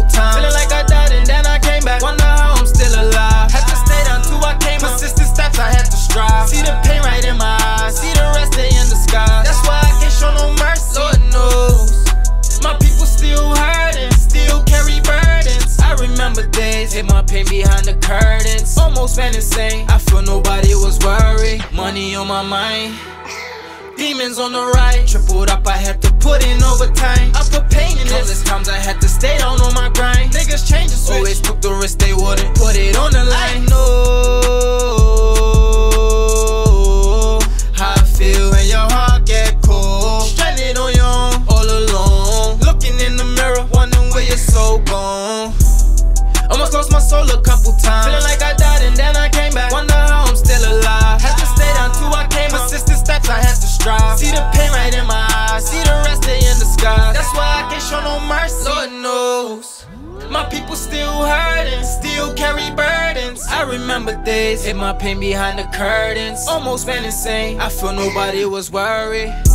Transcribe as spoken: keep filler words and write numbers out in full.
times, feeling like I died and then I came back. Wonder how I'm still alive. Had to stay down till I came up. Persistent steps I had to strive. See the pain right in my eyes, see the rest they in the sky. That's why I can't show no mercy. Lord knows my people still hurting, still carry burdens. I remember days, hid my pain behind the curtains. Almost went insane, I feel nobody was worried. Money on my mind, demons on the right. Tripled up, I had to put in overtime. I put pain in this. Countless times I had to stay down on my grind. Niggas change the switch, always took the risk, they wouldn't put it on the line. I know how I feel when your heart get cold. Stranded on your own, all alone. Looking in the mirror, wondering where your soul gone. Almost lost my soul a couple times, feeling like I died and then I came back. Wonder how I'm still alive. Had to stay down till I came up. Persistent steps I had to strive. See the pain right in my eyes, see the rest they in the sky. That's why I can't show no mercy. Lord knows my people still hurting, still carry burdens. I remember days, hid my pain behind the curtains. Almost went insane, I feel nobody was worried.